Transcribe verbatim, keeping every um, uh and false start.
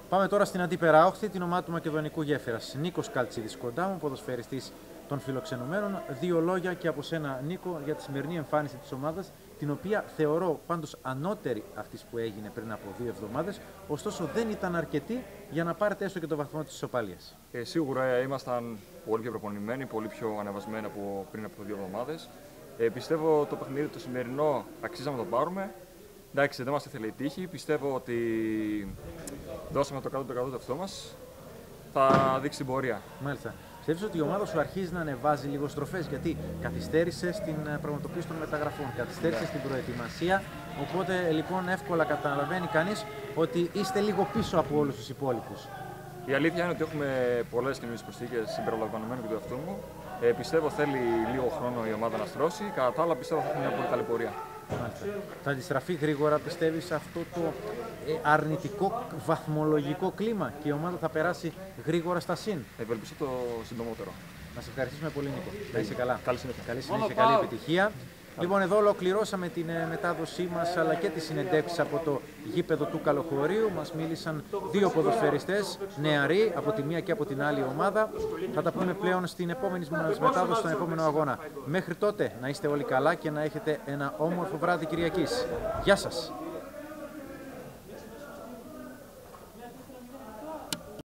Πάμε τώρα στην αντίπερα όχθη, την ομάδα του Μακεδονικού Γέφυρας. Νίκος Καλτσίδης κοντά μου, ποδοσφαιριστής των φιλοξενουμένων. Δύο λόγια και από σένα, Νίκο, για τη σημερινή εμφάνιση της ομάδας, την οποία θεωρώ πάντως ανώτερη αυτής που έγινε πριν από δύο εβδομάδες. Ωστόσο, δεν ήταν αρκετή για να πάρετε έστω και το βαθμό της ισοπαλίας. Ε, σίγουρα ήμασταν πολύ πιο προπονημένοι, πολύ πιο ανεβασμένοι από πριν από δύο εβδομάδες. Ε, πιστεύω το παιχνίδι το σημερινό αξίζαμε να το πάρουμε. Εντάξει, δεν μας ήθελε η τύχη. Πιστεύω ότι δώσαμε το εκατό τοις εκατό το εαυτό μας. Θα δείξει την πορεία. Μάλιστα. Πιστεύεις ότι η ομάδα σου αρχίζει να ανεβάζει λίγο στροφές, γιατί καθυστέρησε στην πραγματοποίηση των μεταγραφών, καθυστέρησε στην προετοιμασία. Οπότε λοιπόν εύκολα καταλαβαίνει κανείς ότι είστε λίγο πίσω από όλους τους υπόλοιπους. Η αλήθεια είναι ότι έχουμε πολλές καινούριες προσθήκες συμπεριλαμβανομένου και του εαυτού μου. Ε, πιστεύω θέλει λίγο χρόνο η ομάδα να στρώσει. Κατά τα άλλα, πιστεύω θα έχει μια πολύ καλή πορεία. Μάλιστα. Θα αντιστραφεί γρήγορα, πιστεύεις, αυτό το ε, αρνητικό βαθμολογικό κλίμα και η ομάδα θα περάσει γρήγορα στα συν? Ευελπιστώ το συντομότερο. Να σε ευχαριστήσουμε πολύ, Νίκο. Να είσαι καλά. Καλή συνέχεια. Καλή συνέχεια, καλή επιτυχία. Λοιπόν, εδώ ολοκληρώσαμε την ε, μετάδοσή μας αλλά και τις συνεντεύξεις από το γήπεδο του Καλοχωρίου. Μας μίλησαν δύο ποδοσφαιριστές, νεαροί, από τη μία και από την άλλη ομάδα. Θα τα πούμε πλέον στην επόμενη μας μετάδοση, στον επόμενο αγώνα. Μέχρι τότε να είστε όλοι καλά και να έχετε ένα όμορφο βράδυ Κυριακής. Γεια σας!